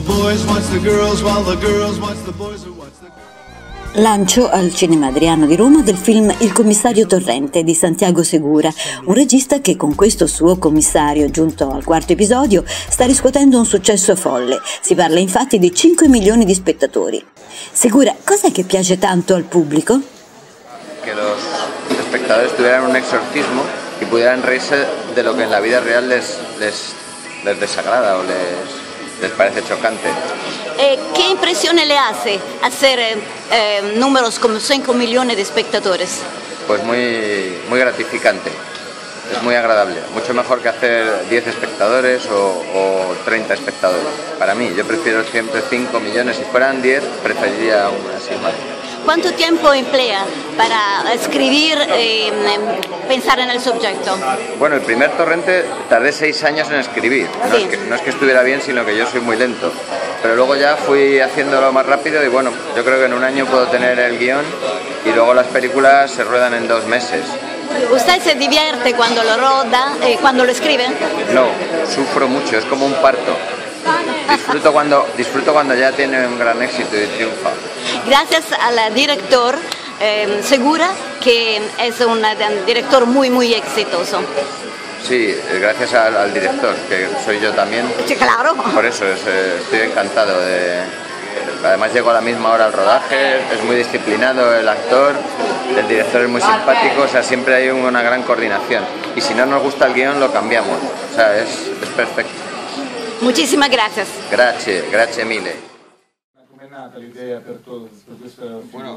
boys wants the girls, while the girls wants the boys who wants the girls. Lancio al Cinema Adriano di Roma del film Il commissario Torrente di Santiago Segura, un regista che con questo suo commissario, giunto al quarto episodio, sta riscuotendo un successo folle. Si parla infatti di 5 milioni di spettatori. Segura, cos'è che piace tanto al pubblico? Que los espectadores tuvieran un exorcismo y pudieran reírse de lo que en la vida real les desagrada o les parece chocante. ¿Qué impresione le hace hacer números como 5 millones de espectadores? Pues muy gratificante, es muy agradable, mucho mejor que hacer 10 espectadores o 30 espectadores. Para mí, yo prefiero siempre 5 millones, si fueran 10 preferiría aún así más. ¿Cuánto tiempo emplea para escribir y pensar en el sujeto? Bueno, el primer Torrente tardé 6 años en escribir. Sí. No es que estuviera bien, sino que yo soy muy lento. Pero luego ya fui haciéndolo más rápido y bueno, yo creo que en un año puedo tener el guión y luego las películas se ruedan en 2 meses. ¿Usted se divierte cuando lo roda, cuando lo escribe? No, sufro mucho, es como un parto. Disfruto cuando ya tiene un gran éxito y triunfa. Gracias al director Segura, que es un director muy exitoso. Sí, gracias al director, que soy yo también. Sí, claro. Por eso estoy encantado. Además llego a la misma hora al rodaje, es muy disciplinado el actor, el director es muy simpático, o sea, siempre hay una gran coordinación. Y si no nos gusta el guión, lo cambiamos. O sea, es perfecto. Muchísimas gracias. Grazie mille. Come è nata l'idea per questa figura? Bueno,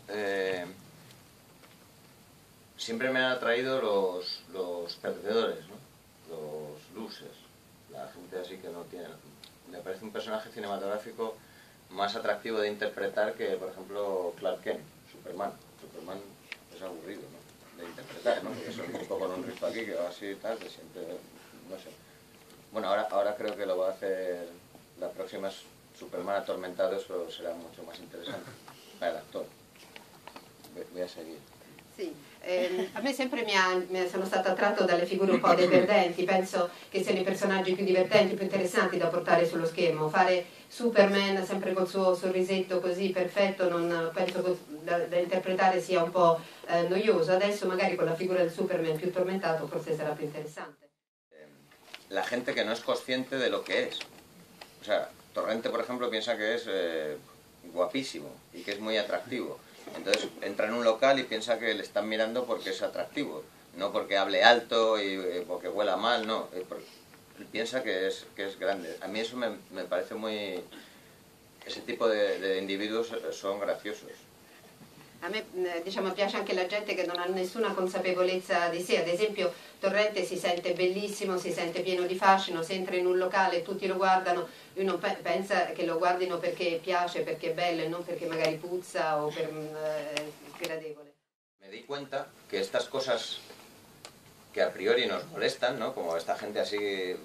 siempre me han atraído los perdedores, ¿no? Los losers, la gente así que no tiene... Me parece un personaje cinematográfico más atractivo de interpretar que, por ejemplo, Clark Kent, Superman. Superman es aburrido, ¿no? De interpretar, ¿no? Porque es un tipo con un rizo aquí que va así y tal, que siempre, no sé. Bueno, ahora creo que lo va a hacer la próxima Superman atormentado, eso será mucho más interesante para el actor. Voy a seguir. Sì, a me sempre sono stata attratto dalle figure un po' dei perdenti, penso che siano i personaggi più divertenti, più interessanti da portare sullo schermo. Fare Superman sempre col suo sorrisetto così perfetto, non penso da interpretare sia un po' noioso. Adesso magari con la figura del Superman più tormentato forse sarà più interessante. La gente que no es consciente de lo que es. O sea, Torrente, por ejemplo, piensa que es guapísimo y que es muy atractivo. Entonces entra en un local y piensa que le están mirando porque es atractivo, no porque hable alto y porque huela mal, no. Él piensa que es grande. A mí eso me parece muy... Ese tipo de individuos son graciosos. A me diciamo, piace anche la gente che non ha nessuna consapevolezza di sé, ad esempio Torrente si sente bellissimo, si sente pieno di fascino, se entra in un locale e tutti lo guardano, lui non pensa che lo guardino perché piace, perché è bello e non perché magari puzza o per gradevole. Me di cuenta que estas cosas que a priori nos molestan, ¿no? Como esta gente así que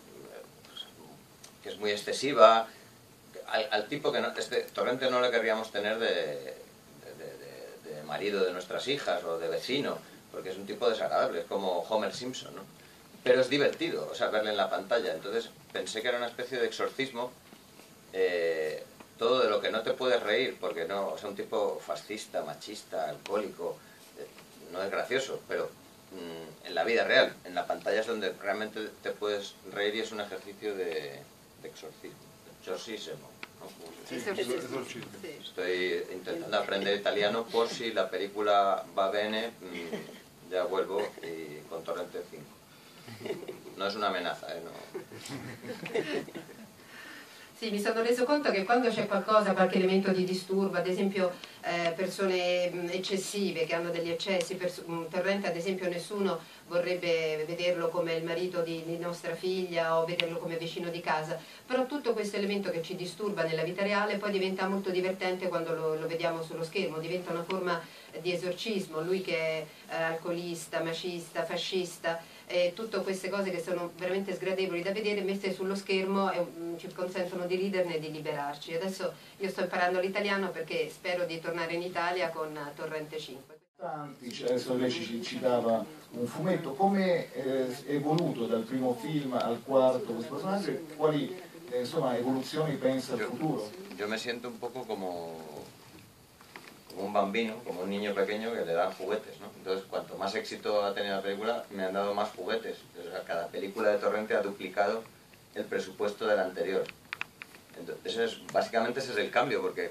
es muy excesiva, al tipo que no, Torrente no le querríamos tener de marido de nuestras hijas o de vecino, porque es un tipo desagradable, es como Homer Simpson, ¿no? Pero es divertido, o sea, verle en la pantalla. Entonces pensé que era una especie de exorcismo, todo de lo que no te puedes reír, porque no, o sea, un tipo fascista, machista, alcohólico, no es gracioso, pero en la vida real, en la pantalla es donde realmente te puedes reír y es un ejercicio de exorcismo. Sí. Estoy intentando aprender italiano por si la película va bene, ya vuelvo y con Torrente 5. No es una amenaza, no. Sì, mi sono reso conto che quando c'è qualcosa, qualche elemento di disturbo, ad esempio persone eccessive che hanno degli eccessi, Torrente ad esempio nessuno vorrebbe vederlo come il marito di nostra figlia o vederlo come vicino di casa, però tutto questo elemento che ci disturba nella vita reale poi diventa molto divertente quando lo vediamo sullo schermo, diventa una forma di esorcismo, lui che è alcolista, macista, fascista, tutte queste cose che sono veramente sgradevoli da vedere messe sullo schermo ci consentono di riderne e di liberarci. Adesso io sto imparando l'italiano perché spero di tornare in Italia con Torrente 5. Adesso lei ci dava un fumetto, come è evoluto dal primo film al quarto questo personaggio, quali insomma, evoluzioni pensa al futuro. Yo me siento un poco como un bambino, como un niño pequeño que le dan juguetes, ¿no? Entonces, cuanto más éxito ha tenido la película, me han dado más juguetes. Entonces, cada película de Torrente ha duplicado el presupuesto de la anterior. Entonces, básicamente ese es el cambio, porque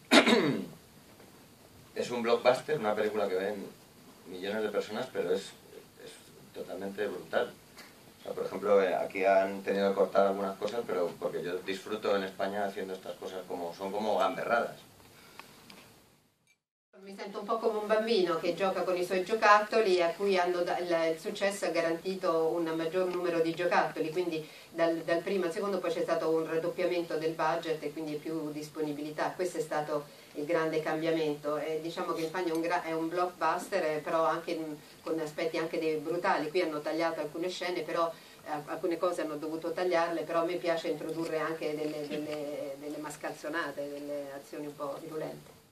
es un blockbuster, una película que ven millones de personas, pero es totalmente brutal. O sea, por ejemplo, aquí han tenido que cortar algunas cosas, pero porque yo disfruto en España haciendo estas cosas son como gamberradas. Mi sento un po' come un bambino che gioca con i suoi giocattoli, a cui il successo ha garantito un maggior numero di giocattoli, quindi dal primo al secondo poi c'è stato un raddoppiamento del budget e quindi più disponibilità. Questo è stato il grande cambiamento. Diciamo che in Spagna è un blockbuster, però anche con aspetti anche brutali. Qui hanno tagliato alcune scene, però alcune cose hanno dovuto tagliarle, però a me piace introdurre anche delle mascalzonate, delle azioni un po' virulente.